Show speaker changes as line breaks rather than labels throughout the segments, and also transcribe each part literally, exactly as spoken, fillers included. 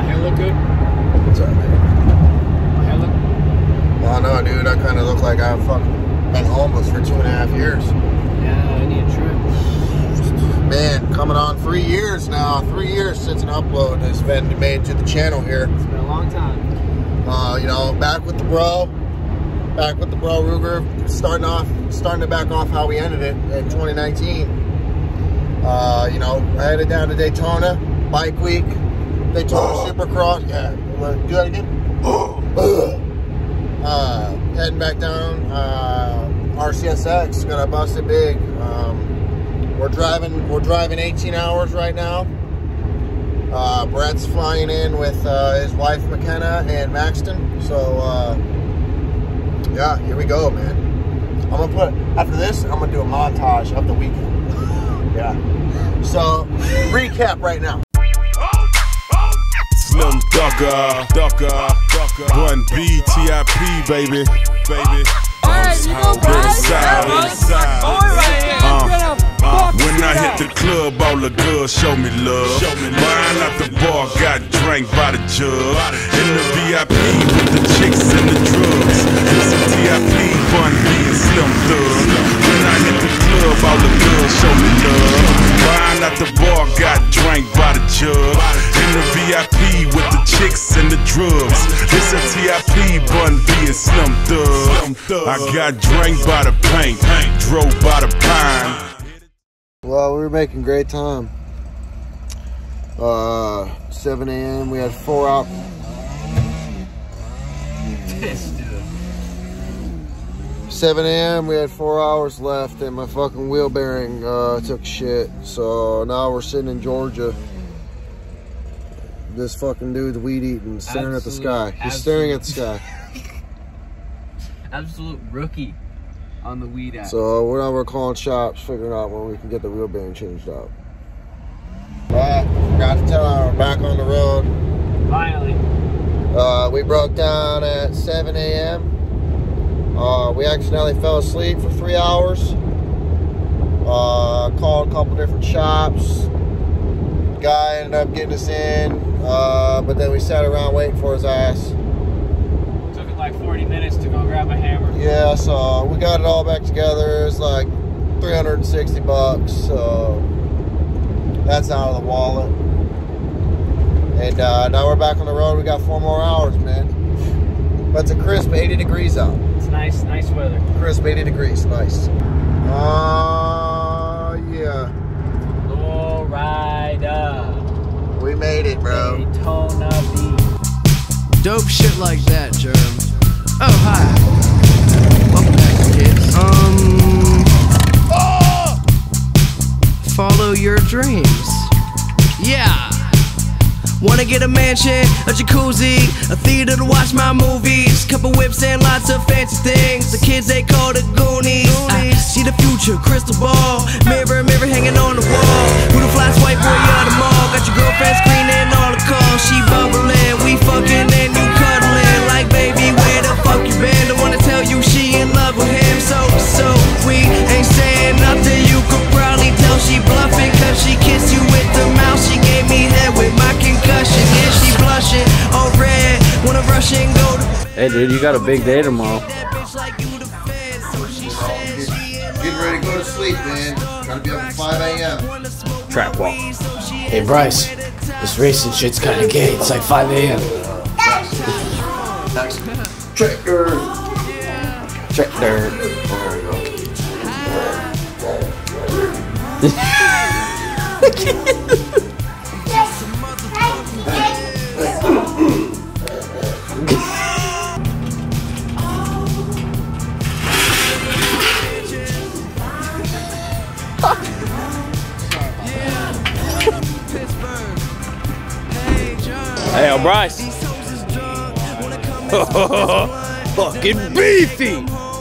hair look good?
What's up, man?
My hair look?
Well, no, dude. I kind of look like I've fucking been homeless for two and a half years.
Yeah, I need a trim.
Man, coming on three years now. Three years since an upload has been made to the channel here.
It's been a long time.
Uh, you know, back with the bro. Back with the bro Ruger. Starting off, starting to back off how we ended it in twenty nineteen. Uh, you know, I headed down to Daytona, bike week. Daytona Supercross. Yeah, do that again. uh, heading back down, uh, R C S X. Got busted big. Um, we're driving. We're driving eighteen hours right now. Uh, Brett's flying in with uh, his wife McKenna and Maxton. So uh, yeah, here we go, man. I'm gonna put after this. I'm gonna do a montage of the weekend. Yeah. So recap right now.
Slim Ducker, Ducker, Ducker, one B T I P, baby, baby.
Alright, you go, guys.
Uh, when I hit the club, all the girls show me love. Mine at the bar got drank by the jug. In the V I P with the chicks and the drugs. It's a T I P, Bun B and Slim Thug. When I hit the club, all the girls show me love. Mine at the bar got drank by the jug. In the V I P with the chicks and the drugs. It's a T I P, Bun B and Slim Thug. I got drank by the paint, drove by the pine.
Well, we were making great time. Uh, seven A M We had four out. seven A M We had four hours left, and my fucking wheel bearing uh, took shit. So now we're sitting in Georgia. This fucking dude's weed eating, staring absolute, at the sky. He's absolute. staring at the sky.
Absolute rookie on the weed app.
So we're now we're calling shops, figuring out when we can get the wheel bearing changed out. Well, forgot to tell you, we're back on the road.
Finally.
Uh, we broke down at seven A M Uh, we accidentally fell asleep for three hours. Uh, called a couple different shops. Guy ended up getting us in, uh, but then we sat around waiting for his ass.
Took it like forty minutes to go grab a hammer.
Yeah, so we got it all back together. It's like three hundred sixty bucks. So that's out of the wallet. And uh, now we're back on the road. We got four more hours, man. But it's a crisp eighty degrees out.
It's nice, nice weather.
Crisp eighty degrees, nice. Uh, yeah.
Low rider.
We made it, bro.
Daytona B.
Dope shit like that, Germ. Oh, hi. Welcome back, kids. Um. Oh! Follow your dreams. Yeah. Wanna get a mansion, a jacuzzi, a theater to watch my movies, couple whips and lots of fancy things. The kids they call the Goonies. I see the future, crystal ball, mirror, mirror hanging on the wall. Who the flash white boy of the mall? Got your girlfriend screening all the calls. She bubbling, we fucking and you cuddling. Like baby, where the fuck you been? Don't wanna tell you she in love with him. So, so we ain't saying nothing. You could probably tell she bluffing, cause she kissed you with the mouth. She gave me head with my concussion. Yeah, she blushing, all red. Wanna rush and go to.
Hey, dude, you got a big day tomorrow.
Getting ready to go to sleep, man. Gotta be up at five A M
Trap walk.
Hey, Bryce, this racing shit's kinda gay. It's like five A M
Tractor.
Tractor. There we go.
Hey, yo, Bryce. Fucking beefy.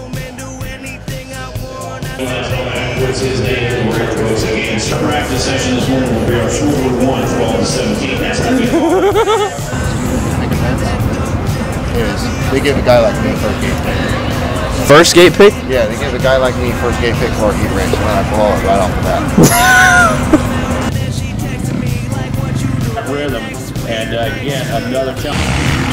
What's his name? We're going to go again. Start practice session this morning will be our forward one, twelve to seventeen. That's going to be
They give a guy like me first gate pick.
First gate pick?
Yeah, they give a guy like me first gate pick for a heat race, and then I blow it right off the bat.
rhythm. And uh, again, another challenge.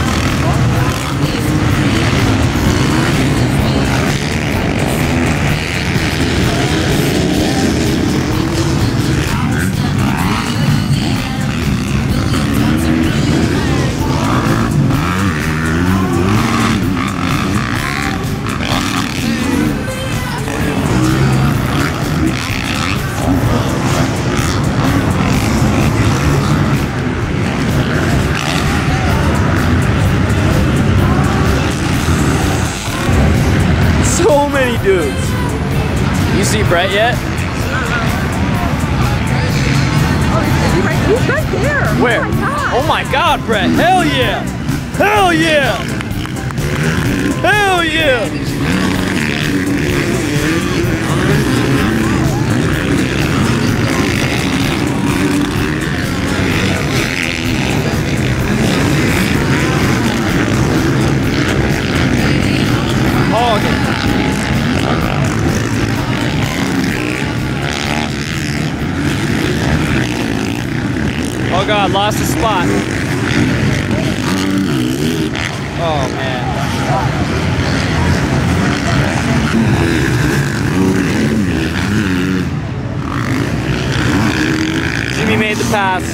So many dudes. You see Brett yet?
He's right there.
Where? Oh my God, Brett! Hell yeah! Hell yeah! Hell yeah!
Oh God, lost the spot. Oh man. Jimmy made the pass.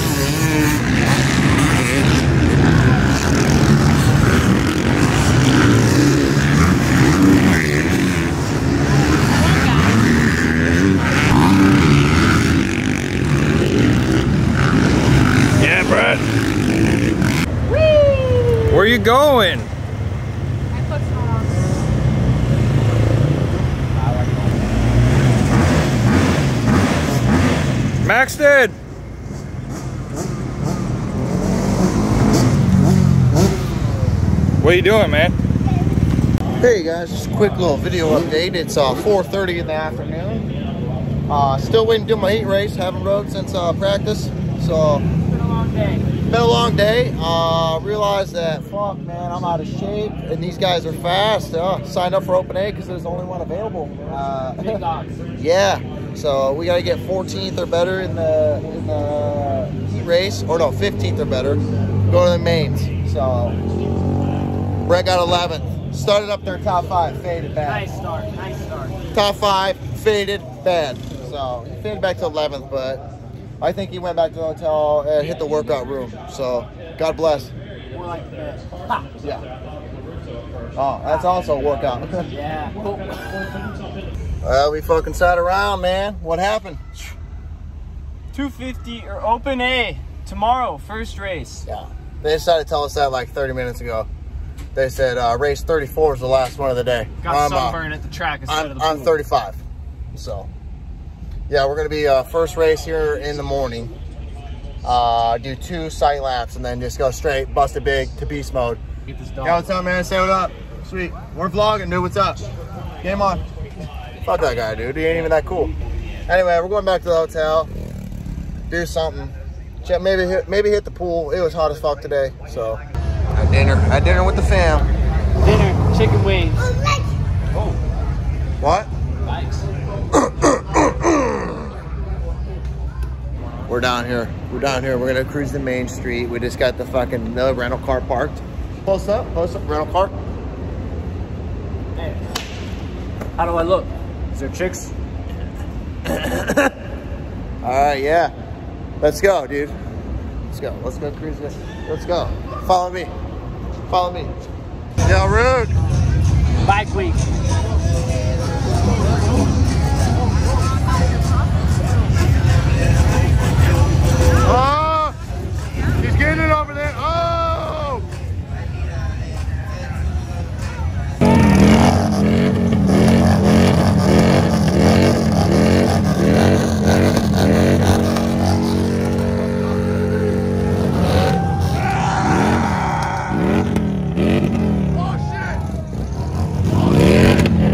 Yeah, Brett. Whee! Where you going?
My foot's not on.
Maxted! What are you doing, man?
Hey guys, just a quick little video update. It's uh, four thirty in the afternoon. Uh, still waiting to do my heat race. Haven't rode since uh, practice. So,
It's been a long day.
been a long day. Uh, realized that, fuck man, I'm out of shape. And these guys are fast. Uh, signed up for Open A because there's the only one available. Uh,
Big dogs.
yeah. So we got to get fourteenth or better in the, in the heat race. Or no, fifteenth or better. Go to the mains. So, Brett got eleventh. Started up there top five, faded bad.
Nice start. Nice start.
Top five, faded bad. So he faded back to eleventh, but I think he went back to the hotel and hit the workout room. So God bless.
More like the best. Ha!
Yeah. Oh, that's also a workout.
Yeah.
Well, we fucking sat around, man. What happened?
two fifty or Open A tomorrow, first race.
Yeah. They decided to tell us that like thirty minutes ago. They said uh, race thirty-four is the last one of the day.
Got
I'm, uh,
sunburn at the track instead
I'm,
of the
I'm
pool.
thirty-five. So, yeah, we're going to be uh, first race here in the morning. Uh, do two sight laps and then just go straight, bust it big to beast mode.
Get this done.
Yo, what's up, man? Say what up. Sweet. We're vlogging, dude. What's up? Game on. Fuck that guy, dude. He ain't even that cool. Anyway, we're going back to the hotel. Do something. Check, maybe hit, maybe hit the pool. It was hot as fuck today, so. At dinner. At dinner with the fam.
Dinner, chicken wings. Oh,
What?
thanks.
We're down here. We're down here. We're gonna cruise the main street. We just got the fucking the rental car parked. Post up. Post up. Rental car.
Hey, how do I look? Is there chicks?
All right. Yeah. Let's go, dude. Let's go. Let's go cruise this. Let's go. Follow me. Follow me. Yo, rude.
Bike week.
Oh! He's getting it over there. Oh! Oh, shit!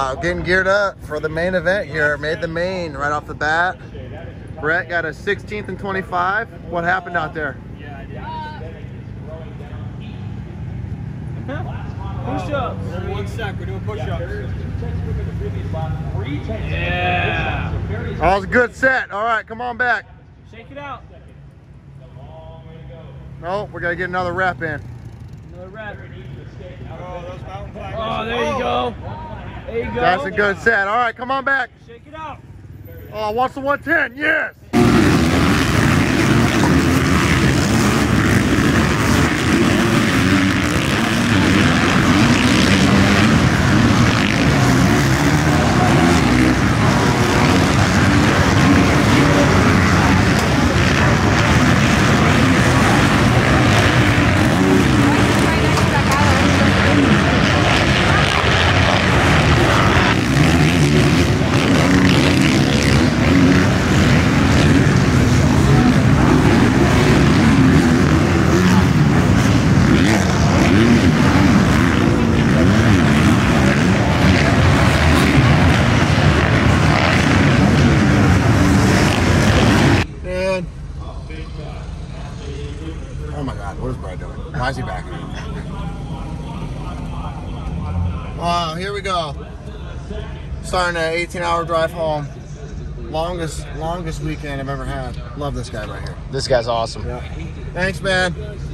Uh, getting geared up for the main event here. Made the main right off the bat. Brett got a sixteenth and twenty-five. What happened out there?
Push-ups.
One sec, we're doing push-ups.
Yeah.
That was a good set. All right, come on back.
Shake it out.
No, we're gonna get another rep in.
Another rep. Oh, there you go. There you go.
That's a good set. All right, come on back.
Shake it out.
Oh, what's the one ten? Yes. Oh my God, what is Brad doing? Why is he back? Oh, here we go. Starting an eighteen hour drive home. Longest, longest weekend I've ever had. Love this guy right here.
This guy's awesome.
Yeah. Thanks, man.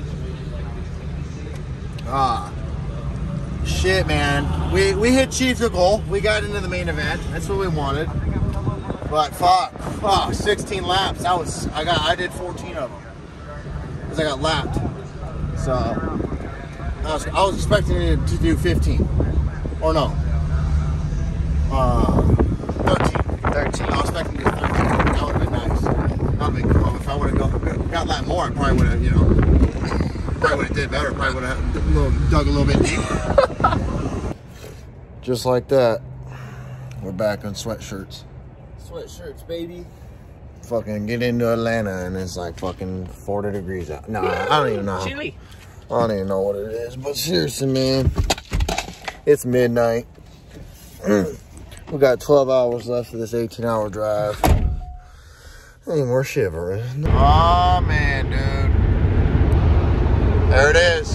Ah, shit, man. We we hit Chief's a goal. We got into the main event. That's what we wanted. But fuck, oh, sixteen laps. That was I got. I did fourteen of them because I got lapped. So I was I was expecting it to do fifteen, or no, uh, thirteen.
thirteen.
I was expecting to do thirteen. That would have been nice. That would have been cool. If I would have got that more, I probably would have, you know, probably would have did better. Probably would have dug a little bit deeper. Just like that, we're back on sweatshirts.
Sweatshirts, baby.
Fucking get into Atlanta and it's like fucking forty degrees out. No, I don't even know.
Chili.
I don't even know what it is, but seriously, man, it's midnight. We got twelve hours left of this eighteen hour drive. And we're shivering. Oh, man, dude. There it is.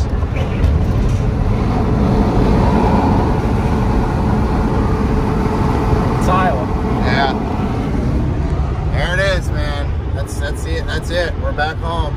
It's Iowa.
Yeah. There it is, man. That's that's it. That's it. We're back home.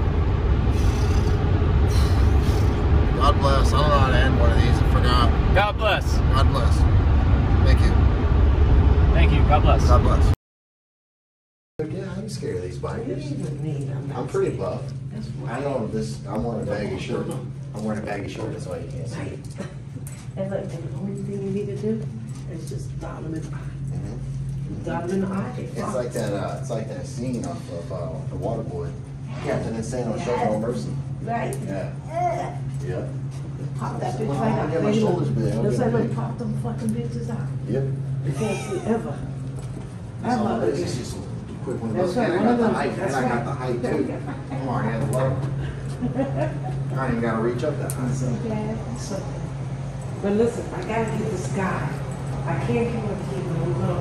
God bless. I don't know how to end one of these. I forgot.
God bless.
God bless. Thank you.
Thank you. God bless.
God bless. Yeah, I'm scared of these bikers. I'm pretty buff. I know this. I'm wearing a baggy shirt. I'm wearing a baggy shirt. That's why you can't see it.
And look, and the only thing you need to do is just dot them in the eye.
Mm-hmm.
Dot them in the eye.
It's like that. Uh, it's like that scene off of uh, The Waterboy. Captain Insano shows no mercy.
Right?
Yeah. Yeah.
Pop that bitch
Well,
right
I
out.
get my shoulders big. I'll
Just
get
like
big.
pop them fucking bitches out.
Yep.
You can't see ever.
That's all
Ever.
it is. It's just a quick one of
That's
those.
right.
And I
One
got
of
the
those.
height.
That's
And I got
right.
the height too. Come on, I had low. I ain't even got to reach up that high.
So bad. So bad. But listen, I gotta get this guy. I can't keep him keeping him. We're gonna